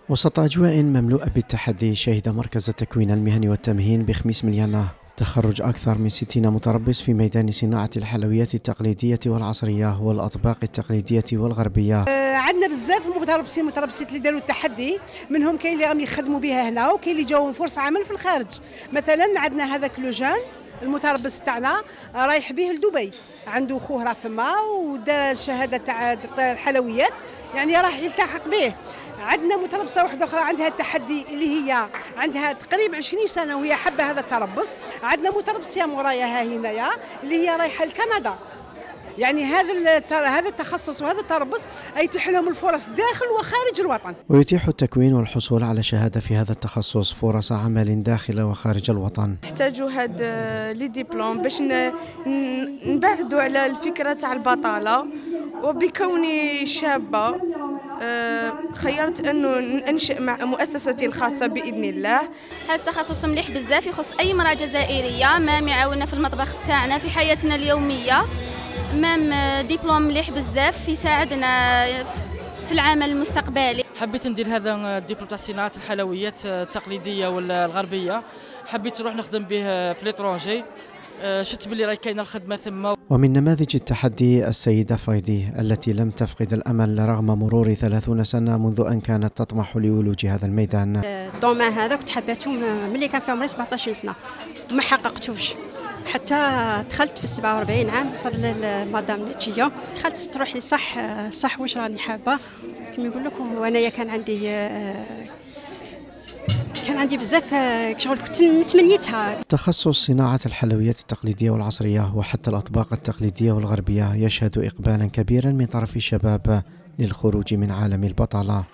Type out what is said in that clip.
وسط أجواء مملوءة بالتحدي، شهد مركز التكوين المهني والتمهين بخميس مليانة تخرج أكثر من 60 متربص في ميدان صناعة الحلويات التقليدية والعصرية والأطباق التقليدية والغربية. عندنا بزاف متربصين اللي داروا التحدي، منهم كاين اللي راهم يخدموا بها هنا وكاين اللي جاوهم فرصة عمل في الخارج. مثلا عندنا هذاك لوجان المتربص تاعنا رايح به لدبي، عنده خوه راه فما ودار الشهاده تاع الحلويات، يعني راح يلتحق به. عندنا متربصه واحده اخرى عندها التحدي اللي هي عندها تقريبا 20 سنه وهي حابه هذا التربص. عندنا متربصه مورايا ها هنايا اللي هي رايحه لكندا، يعني هذا التخصص وهذا التربص يتيح لهم الفرص داخل وخارج الوطن. ويتيح التكوين والحصول على شهادة في هذا التخصص فرص عمل داخل وخارج الوطن. نحتاجوا هاد لي ديبلوم باش نبعدوا على الفكرة تاع البطالة، وبكوني شابة خيرت انه ننشئ مع مؤسستي الخاصه باذن الله. هذا التخصص مليح بزاف، يخص اي مراه جزائريه مام يعاوننا في المطبخ تاعنا في حياتنا اليوميه. مام دبلوم مليح بزاف يساعدنا في العمل المستقبلي. حبيت ندير هذا الدبلوم تاع صناعه الحلويات التقليديه والغربيه، حبيت نروح نخدم به في ليترونجي، شفت بلي راهي كاينه الخدمه ثم. ومن نماذج التحدي السيدة فايدي التي لم تفقد الأمل رغم مرور 30 سنة منذ أن كانت تطمح لولوج هذا الميدان. الدومين هذا كنت حبيته ملي كان في عمري 17 سنة وما حققتوش، حتى دخلت في 47 عام بفضل مدام نتيجة. دخلت تروح لي صح واش راني حابة كما يقول لكم، وانايا كان عندي بزاف شغل كنت متمنيتها. تخصص صناعة الحلويات التقليدية والعصرية وحتى الأطباق التقليدية والغربية يشهد إقبالا كبيرا من طرف الشباب للخروج من عالم البطالة.